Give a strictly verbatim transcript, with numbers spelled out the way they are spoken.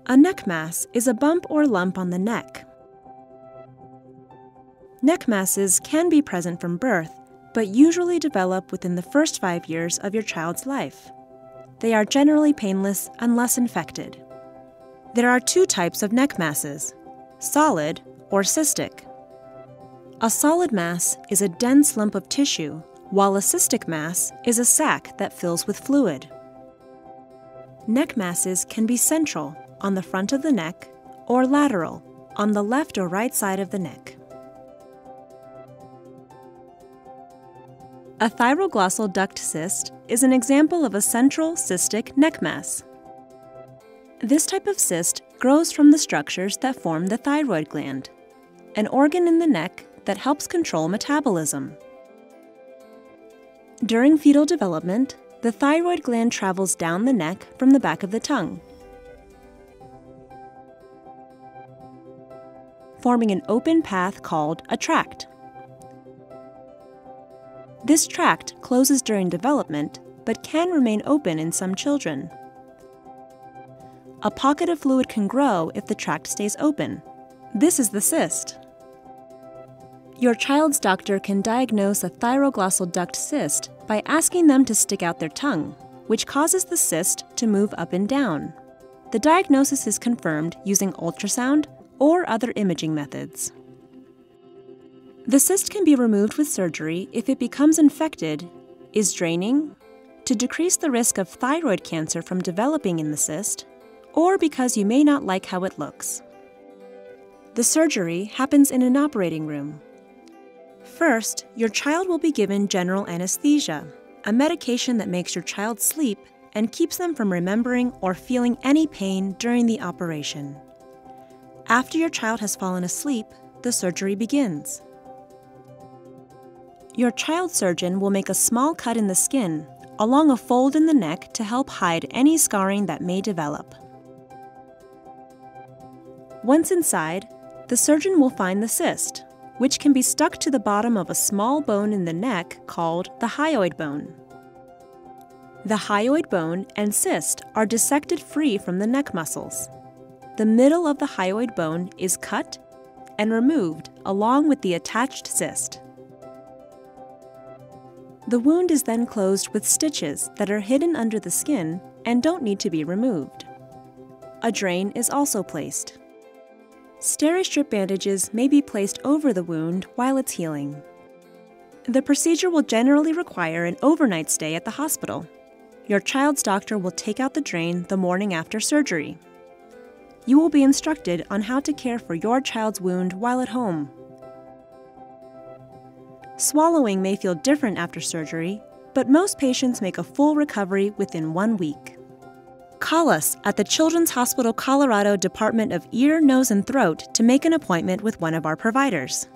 A neck mass is a bump or lump on the neck. Neck masses can be present from birth, but usually develop within the first five years of your child's life. They are generally painless unless infected. There are two types of neck masses, solid or cystic. A solid mass is a dense lump of tissue, while a cystic mass is a sac that fills with fluid. Neck masses can be central, on the front of the neck, or lateral, on the left or right side of the neck. A thyroglossal duct cyst is an example of a central cystic neck mass. This type of cyst grows from the structures that form the thyroid gland, an organ in the neck that helps control metabolism. During fetal development, the thyroid gland travels down the neck from the back of the tongue, forming an open path called a tract. This tract closes during development, but can remain open in some children. A pocket of fluid can grow if the tract stays open. This is the cyst. Your child's doctor can diagnose a thyroglossal duct cyst by asking them to stick out their tongue, which causes the cyst to move up and down. The diagnosis is confirmed using ultrasound or other imaging methods. The cyst can be removed with surgery if it becomes infected, is draining, to decrease the risk of thyroid cancer from developing in the cyst, or because you may not like how it looks. The surgery happens in an operating room. First, your child will be given general anesthesia, a medication that makes your child sleep and keeps them from remembering or feeling any pain during the operation. After your child has fallen asleep, the surgery begins. Your child surgeon will make a small cut in the skin, along a fold in the neck to help hide any scarring that may develop. Once inside, the surgeon will find the cyst, which can be stuck to the bottom of a small bone in the neck called the hyoid bone. The hyoid bone and cyst are dissected free from the neck muscles. The middle of the hyoid bone is cut and removed along with the attached cyst. The wound is then closed with stitches that are hidden under the skin and don't need to be removed. A drain is also placed. Steri-strip bandages may be placed over the wound while it's healing. The procedure will generally require an overnight stay at the hospital. Your child's doctor will take out the drain the morning after surgery. You will be instructed on how to care for your child's wound while at home. Swallowing may feel different after surgery, but most patients make a full recovery within one week. Call us at the Children's Hospital Colorado Department of Ear, Nose, and Throat to make an appointment with one of our providers.